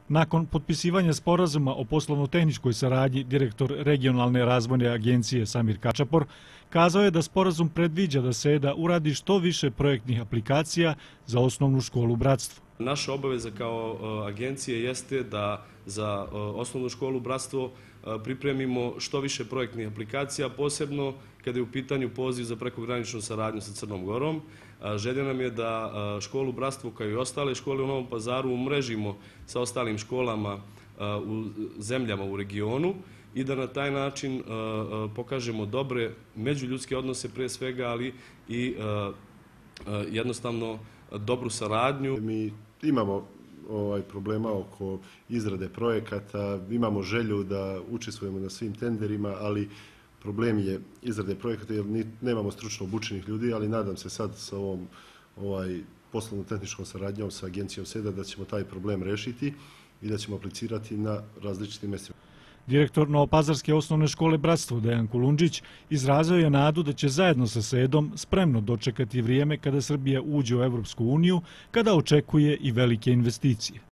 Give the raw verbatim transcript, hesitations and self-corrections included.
Nakon potpisivanja sporazuma o poslovno-tehničkoj saradnji, direktor Regionalne razvojne agencije Samir Kačapor kazao je da sporazum predviđa da SEDA uradi što više projektnih aplikacija za osnovnu školu Bratstvo. Naša obaveza kao agencije jeste da za osnovnu školu Bratstvo pripremimo što više projektnih aplikacija, posebno kada je u pitanju poziv za prekograničnu saradnju sa Crnom Gorom. Želja nam je da školu Bratstvo kao i ostale škole u Novom Pazaru umrežimo sa ostalim školama u zemljama u regionu i da na taj način pokažemo dobre međuljudske odnose pre svega, ali i jednostavno dobru saradnju. Mi imamo ovaj problema oko izrade projekata, imamo želju da učestvujemo na svim tenderima, ali problem je izrade projekata jer nemamo stručno obučenih ljudi, ali nadam se sad sa ovom ovaj, poslovno-tehničkom saradnjom sa agencijom SEDA da ćemo taj problem rešiti i da ćemo aplicirati na različitim mjestima. Direktor Novopazarske osnovne škole Bratstvo Dejan Kulundžić izrazio je nadu da će zajedno sa SEDom spremno dočekati vrijeme kada Srbija uđe u Evropsku uniju, kada očekuje i velike investicije.